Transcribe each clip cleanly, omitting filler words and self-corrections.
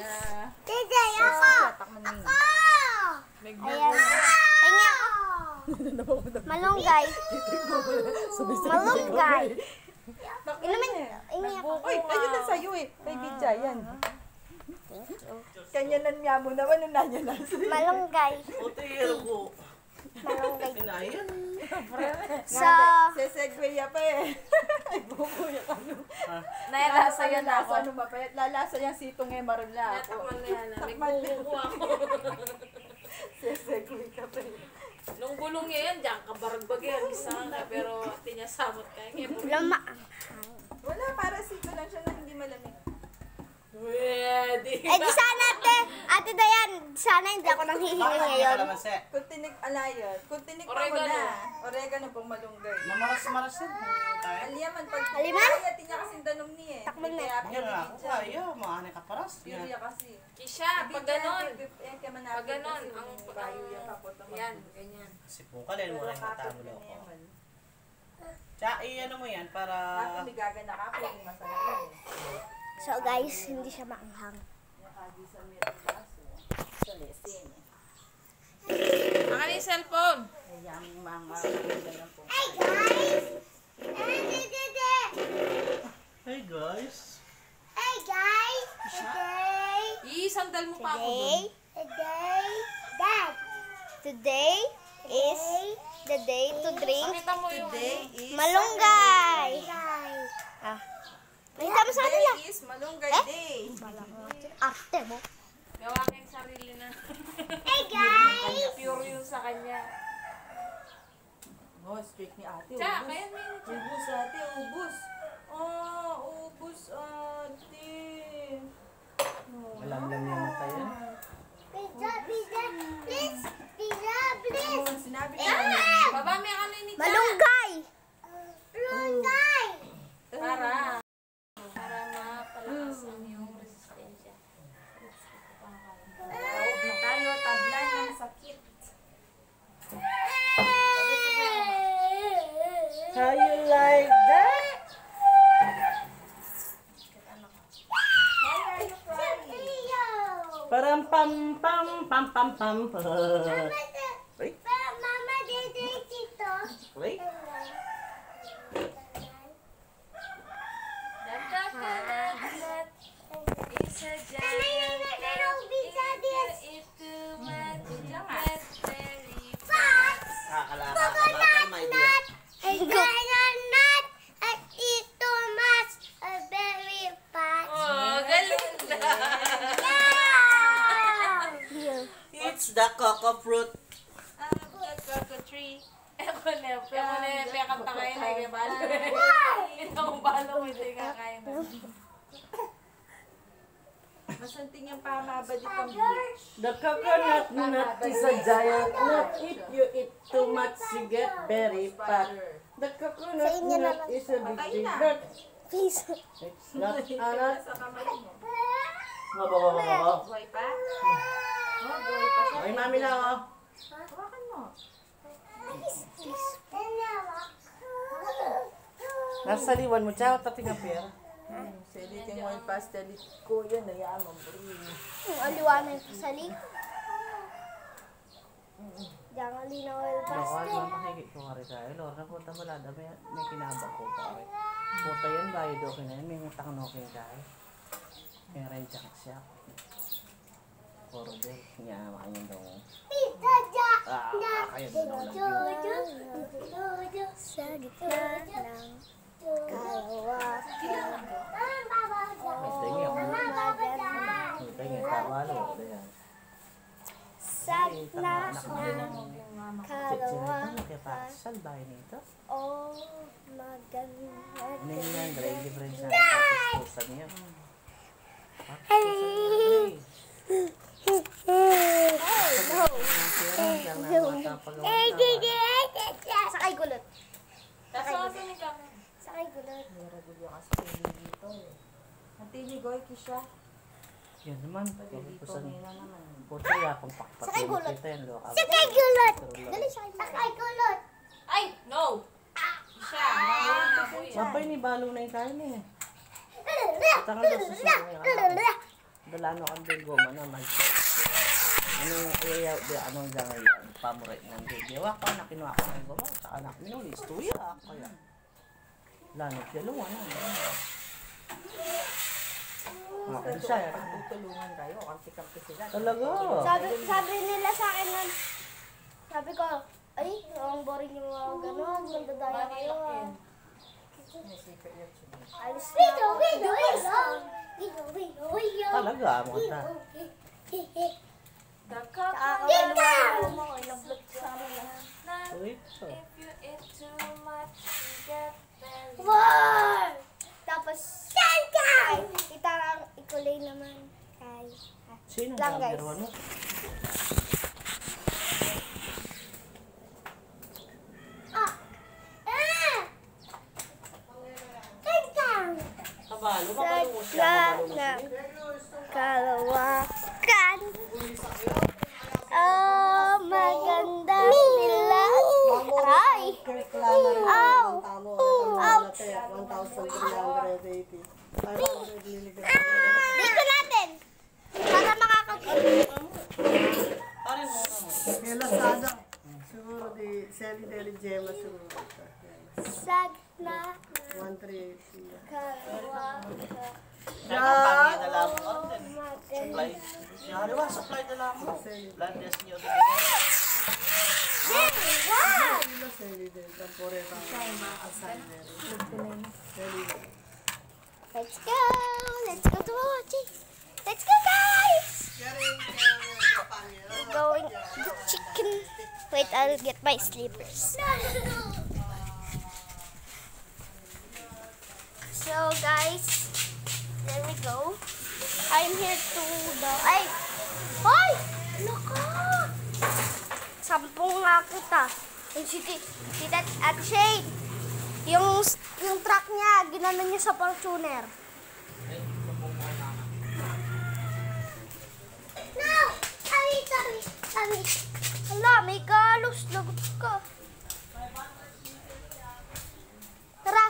Tete, ako! Ayan. Tingin ako. Malunggay. Malunggay. Inumin. Ingay ako. Uy, ayun na sa'yo eh. Kay Bidya, yan. Kanyanan niya mo naman, nanya na sa'yo. Malunggay. Hotel ko. Malunggay. Inayan. So, Sesegway pa eh. Ay, bubuya ka no. Nailasa yan ako. Ano ba pa? Lalasa yan sitong eh, marula. Natakman na yan. Takman na. Nagbubuko ako. Sesegway ka pa eh. Nung bulong niya yan, diyan kabaragbag yan. Isa nga, pero tinyasamot ka. lama. Wala, para sito lang siya na hindi malamig. Pwede. Eh, di sana ate Dayan, sana hindi ako nang hihingi ngayon. Kung tinik alayon, kung tinik pa mo Oregano. na. Oregano pong malunggay. Mamaras-maras yan. Aliyaman pag Aliman? kaya tinya kasi danom niya eh. Takman na. Kaya Yan nga ako. Ayaw, maanay ka paras. Yuria kasi. Kisha, pag ganon. Pag ganon, ang bayo yung kapot naman. yan, ganyan. Kasi po ka, mo rin matamulo ko. Tsaka, ano mo yan, para... Ako may gagana ka ako, yung masarap yun eh. So guys, hindi siya maanghang. Nakagi sa meron baso. Sa lesin eh. Akan yung cellphone. Kaya ang mga kailangan po. Hey guys! Hey guys! Hey guys! Today! Sandal mo pa ako Today! dun. Dad! Today is the day to drink Pakita mo yung Today is malunggay! Ah. Nakita mo sa kanila? Today is malunggay day. Arte mo. gawa kayong sarili na. Hey guys! Pure yun sa kanya. Oh, strict ni ate. Tsaka, Ubus. kaya may Ubus ate, ubus. Oh, ubus ate. Alam lang yung mata yan. Pizza, pizza, please! Pizza, please! Oh, sinabi ko. Baba, may ano ni Cha. Malunggay! Malunggay! Para mapalakas ang iyong resistensya. Tawag na tayo, tablan ng sakit. How you like that? Why are you crying? Parang pam pam pam pam pam. Wait, Mama, dito dito. wait. The coconut is a giant if too much you get very Kakalakal, my dear. Coconut at ito mas very fast. Oh, galing na. It's the coco fruit. The coco tree. Ako na, kanta kayo na yung balo. Ito ang balo, hindi kakain na. Masanting yung pamabad itong beach. The coconut nut is a giant nut. If you eat too much, you get very fat. The coconut Sa inyo nut naman. is a Patay big na. nut. Please. It's not a nut. Sa kamay mo. Mababa. Goy pa? Oh, goy pa siya. Ay, mami na oh. Hawakan mo. Nasa liwan mo, tsaka tating nga pera. Selit yung oil pastel ko yan, nayaan mo. Ang aliwanag ko sa lig. Diyan ang linaw yung Ako, pastel. ano makikit ko nga rin sa'yo. Lord, napunta mo lang. May kinabang ko pa rin. Puta yan, bayad okay na yan. May ngutang no okay dahil. May renchak siya. Puro din. Niya, makanyang daw. Pizza dyan! Kaya din ako lang yun. Sa gitna ng kalawakan. May tingi ako. May tingi. Tama lang. Ito yan. Sa gitna ng Sinatan kalawakan. mo kaya pakasal bahay nito. Oh, maganda. Ano yun yan? Dahil libre sa papustusan niya. Hey! Sakay gulot. Kaso asa ni kami? Sakay gulot. Meron gulo kasi pili dito eh. Ang tili goy, Kisha. Yan naman. Pwede dito Pusan. ngayon na naman. Pusa yapang Sakay pakpatulog gulot. kita yan. Loka. Sakay gulot. Dali, sakay gulot. Ay, no! Siya, Sabay ni Balo na yung kain eh. Tangan daw sa sumay. Dalano kang din goma na mag anong ayaw di anong dangay yan pamuray ng diwa ko na kinuha ko ng goma sa anak minulis tuya kaya lanot dalawa na siya Tutulungan kayo. Kampi-kampi sila. talaga Sabi nila sa akin nun, sabi ko, ay, ang boring yung mga gano'n, nandadaya kayo ah. May secret yan siya. Alis na ako. talaga mo ta Nakakawala mo ako, inablot sa amin lahat. uy so If you eat too much, you get very Wow! Tapos, ay, itarang ikulay naman kay sino Lang, ang guys. number 1 mo kabalo kabalo mo siya kabalo mo siya Kalawakan. Oh, maganda nila. Aray! Ow! Ouch! 1,380. 500 milligrams. Dito natin! Para makakapit. parin mo naman Kaya Lazada. Siguro di Selly Deli Gemma siguro. Sag na 1,380. kalawakan. kaya pangin na lang mo Maganda. supply yari wa supply na lang mo landes niyo dito Wow! Selly Deli. Tampore pa. Let's go! Let's go to watching! Let's go, guys! We're going to chicken. Wait, I'll get my slippers. So, guys, there we go. I'm here to the... Ay! Hoy! Ano ka? Sampung nga kita. Yung si at Shane. Yung truck niya, ginanon niya sa Fortuner. No! Sorry. Hala, may galos. Lagot ka. Tara.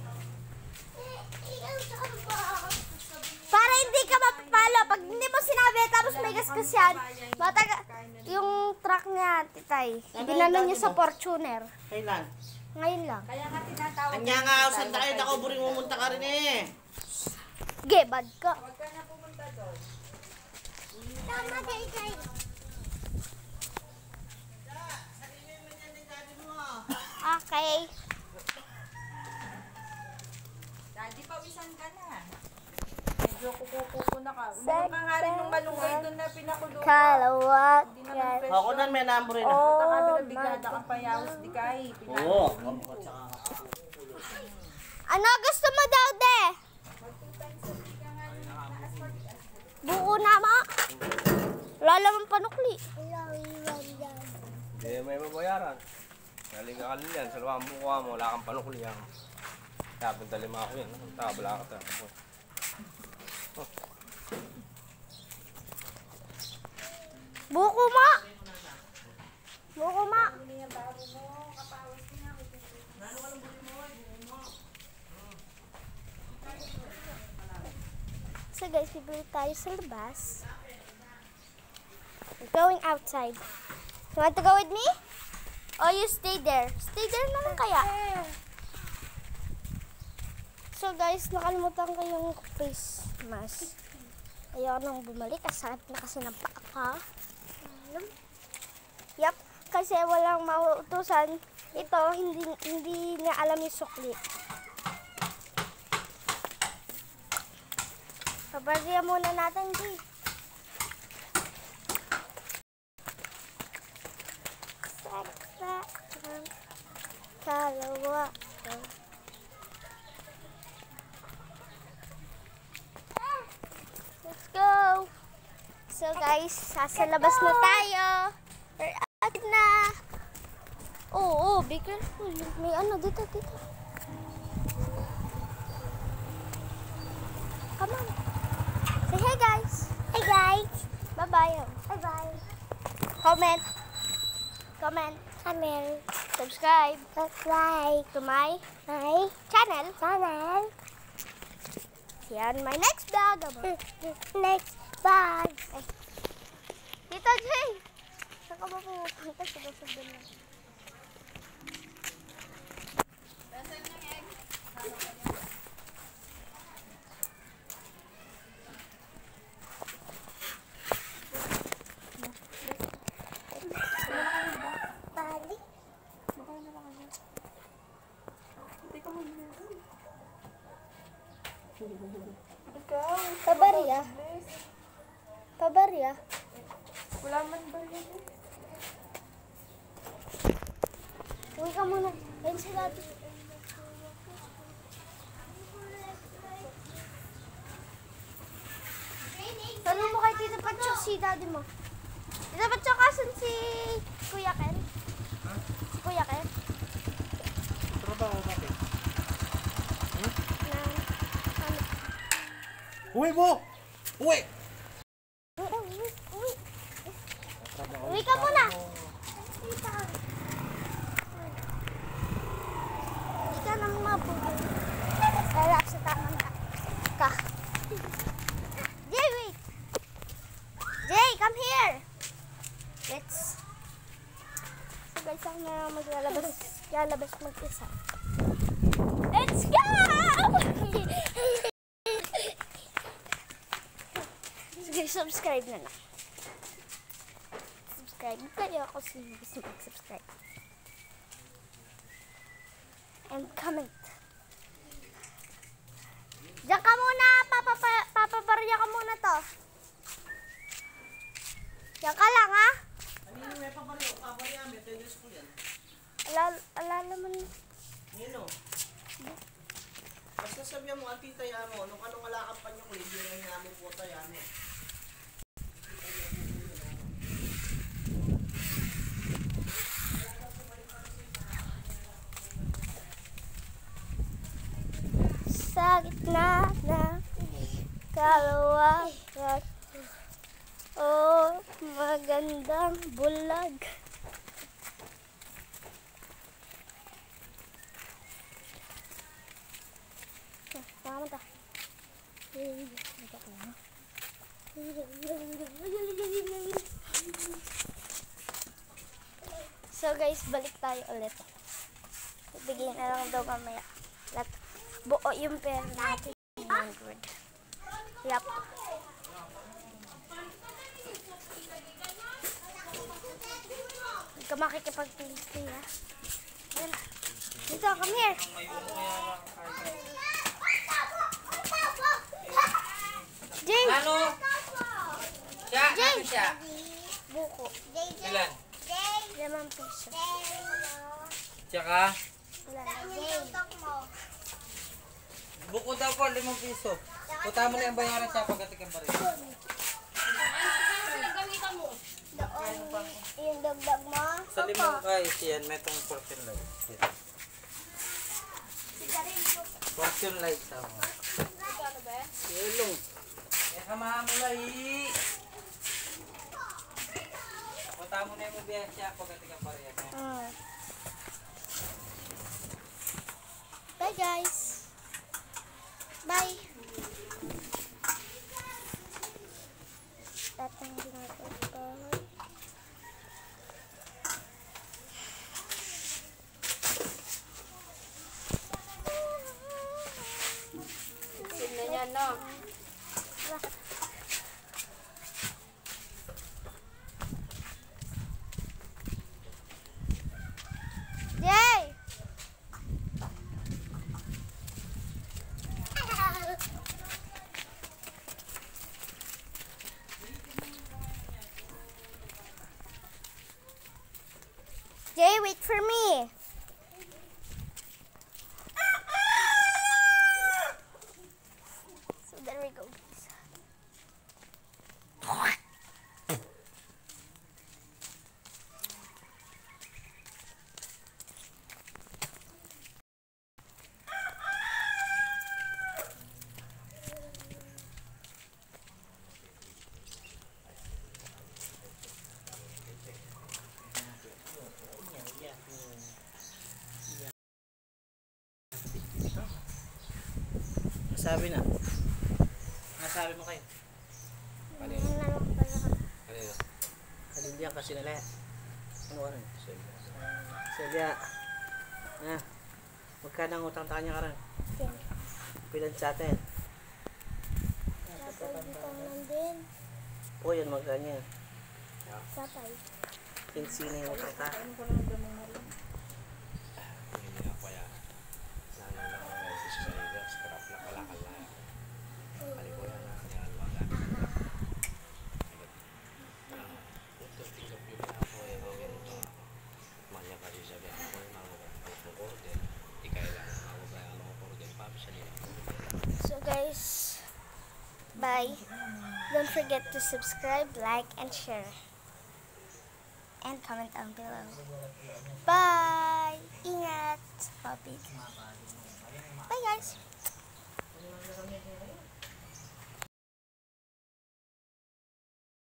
Para hindi ka mapapalo. Pag hindi mo sinabi, tapos may gasgas yan, yung truck niya, titay, ginanon niya sa Fortuner. kailan Ngayon lang. Kaya nga tinatawag. anya nga usan tayo ako buring mumunta ka rin eh Gebad ka. Huwag ka na pumunta doon. Tama, titay. Okay. Daddy, pawisan ka na. Medyo kukukuko na ka. Uminom ka nga rin yung malunggay doon na pinakulo. Kalawakan. ako nan may number rin Oh, Punta kami ng bigada kang payawis di kay. oo Ano gusto mo daw, de? Buko na, ma. Lala mong panukli. Hindi may mabayaran. Galing ka kanina yan. Sa luwang bukuha mo, wala kang panukulihan. Tapos dalima ako yan. Tabla ka tayo. Buko, ma. Buko, ma. So guys, bibili tayo sa labas. We're going outside. You want to go with me? Or you stay there? Stay there naman kaya. So guys, nakalimutan ko yung face mask. Ayoko nang bumalik. Asakit na kasi ng paa. Yup, kasi walang mautusan. Ito, hindi niya alam yung sukli. Pabarya muna natin, G. Sakta ang kalawa. Let's go! So guys, sasa labas na tayo. We're out na. Oh, be careful. May ano dito. Come on. Say hey guys. Hey guys. Bye-bye. Bye-bye. Comment. Subscribe. To my channel. See you on my next vlog. Next Bye! Ay. Tita Jay! Saan ka ba pupunta? Sabi lang. Bali? Pabarya? Pabarya? Wala man ba yun? Uwi ka muna. Ayun si Daddy. Tanong mo kay Tita Pacho si Daddy mo. Tita Pacho, kasan si Kuya Ken? Si Kuya Ken? Trabaho bakit? Na, ano? Uwi mo! Uwi! Uwi. Uwi ka muna. Tita. Hindi ka nang mabuhay. Sarap sa tamang ka. Jay, wait. Jay, come here. Let's. So guys, ako na lalabas mag-isa. Let's go! Sige, subscribe na lang. Subscribe kayo ako sa gusto mag-subscribe. And comment. Diyan ka muna, papabarya ka muna to. Diyan ka lang, ha? Ano may pabaryo? Pabarya may tennis ko yan. Ala naman. Nino? Basta sabihan mo, Auntie Taya mo, nung anong alakap pa niyo ko, hindi na namin po tayo, ano? Sa gitna na kalawakan. Oh, magandang bulag. Tama ta. So guys, balik tayo ulit. Bigyan na lang daw mamaya. Buo yung pera natin. 100. Yup. Huwag ka makikipag-pili ha. Dito, come here. Jay! Ano? Siya? Jay! Ano siya? Buko. Ilan? 5 piso. Tsaka? Wala na. Jay. Buko daw po, 5 piso. Puta mo na yung bayaran sa pagdating ang baril. Yung dagdag mo? Sa 5 kay siyan, may itong fortune light. Fortune light sa mo. Yelong. Eh, kamahan mo lahi. Puta mo na yung biyahe siya pagdating ang baril. Bye guys. Bye. Tatang ginagawa. Tignan niya, no? Jay! Jay, wait for me. So there we go. Nasabi na. Nasabi mo kayo. Ano Celia kasi nila. Ano ka rin? Celia. Magkano ang utang ta kanya ka rin? Pilan sa atin? Napagbitangan din. O yan, magkano yan? Sapay. 15 na yung utang ta. So guys, bye. Don't forget to subscribe, like, and share. And comment down below. Bye! Ingat! Bye guys!